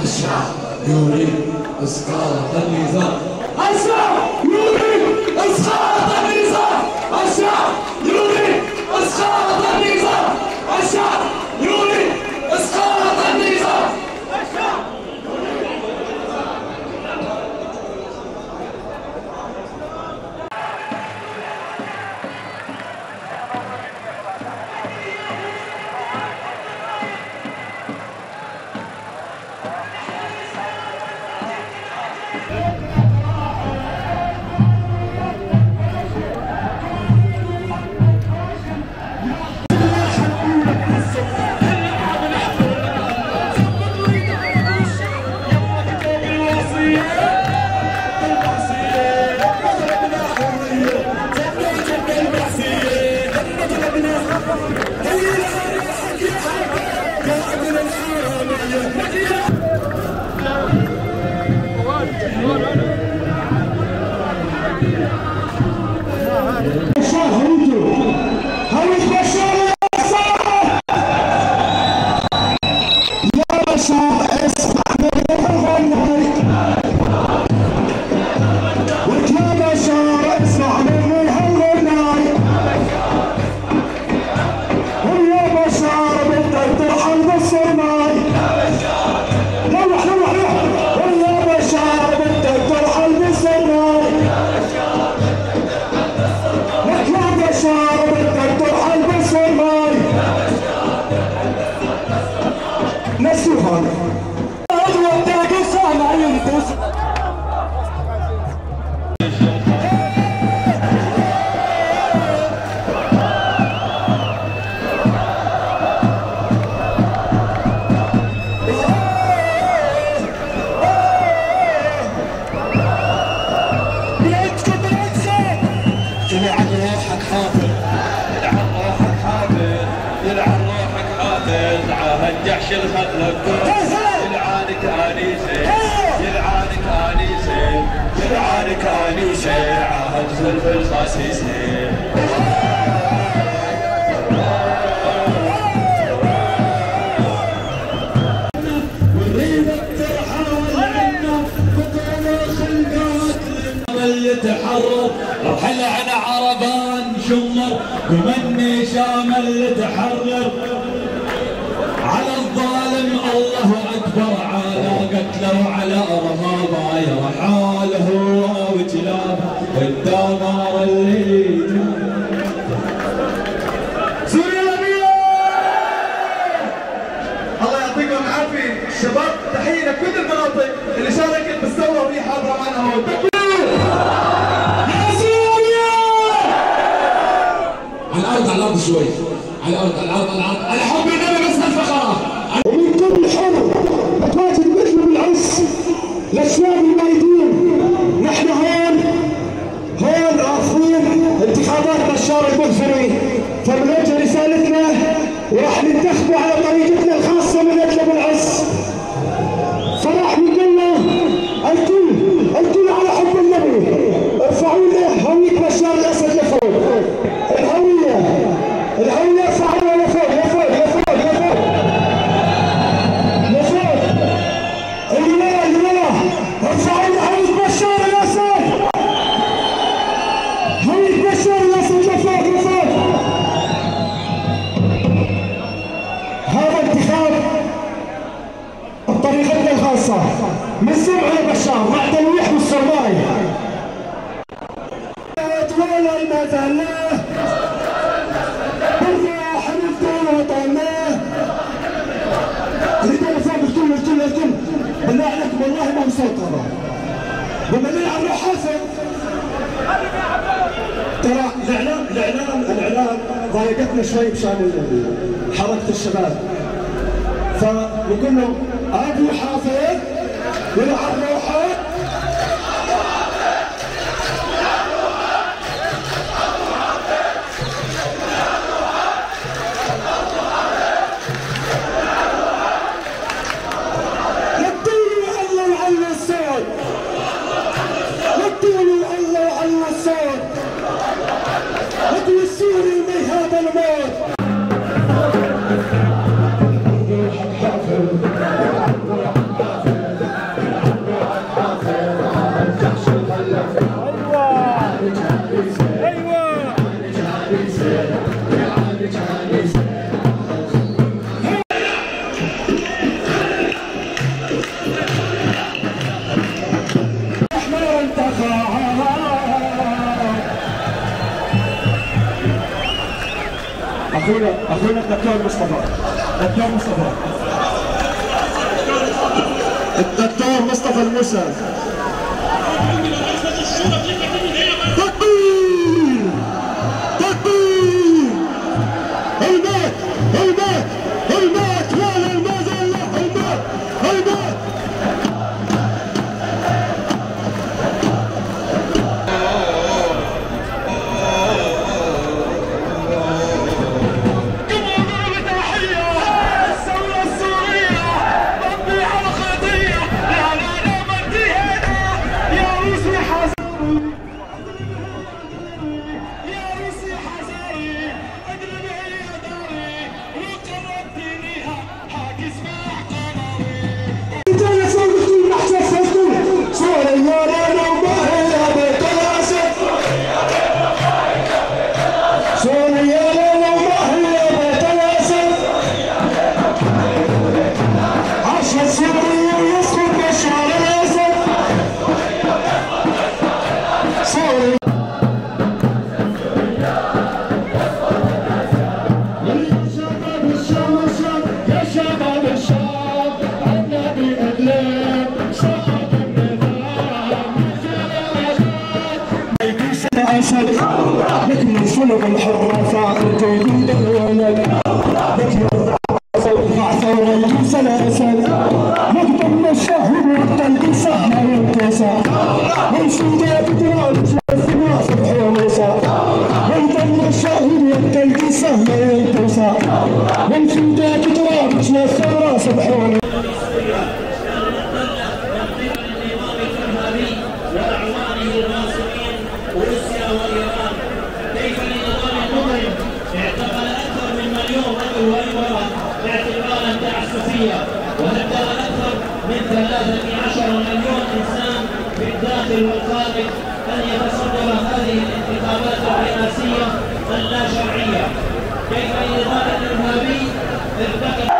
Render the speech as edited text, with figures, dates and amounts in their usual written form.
الشعب يريد إسقاط النظام. الشعب يريد إسقاط النظام. الشعب يريد إسقاط النظام. الشعب يريد إسقاط النظام. الجحش الخلق يلعانك انيسه يلعانك انيسه يلعانك انيسه عهد خلف الخسيسه يتحرر رحل على عربان شمر ومني شامل تحرر على الظالم الله اكبر على قتله وعلى ارهابه يرحال هو وجلابه الدمار اللي سوريا. الله يعطيكم العافيه الشباب، تحيه لكل المناطق اللي شاركت بالثوره وهي حاضره معنا هون. على الارض شوي، على الارض على حب النبي بس الفقره. ومن كل حر تواجد مثل بالعز للشباب الميتين. نحن هون رافضين انتخابات بشار البرفري، فمن وجه رسالتنا وراح ننتخبوا على طريقتنا الخاصه من اجل بالعز. فراح نقول له الكل على حب النبي ارفعوا له هويه بشار الاسد لفوق. الهوية ارفعوها لفوق لفوق لفوق لفوق لفوق. الولاء ارفعوا له هوية بشار الاسد. هوية بشار الاسد لفوق لفوق. هذا انتخاب بطريقتنا الخاصة من سمع بشار مع تلويح والصرماي. ولا المذلة الكل بالله عليكم والله ما مسيطرة. لما نلعب روح حسن ترى الاعلام ضايقتنا شوي بشان حركة الشباب، فنقول له ابو حافظ يلعب روحه الموت. اخونا الدكتور مصطفى. الدكتور مصطفى الموسى. تكبير تكبير. المات المات المات ولا المات المات المات. لك من شنق الحرافة انت يدود الولد لك يرفع ثورة سلاسل مقدم الشهر والطلق سهمة ينكسى من سودة بدران جلسنا صبح ومساء مقدم الشهر والطلق سهمة ينكسى من سودة بدران جلسنا صبح ومساء. وروسيا وايران كيف لنظام المضرب اعتقل اكثر من مليون رجل وامراه باعتبارا تعسفيه وهدد اكثر من 13 مليون انسان في الداخل والخارج ان يتصدر هذه الانتخابات الرئاسيه اللا شرعيه. كيف لنظام ارهابي ارتكب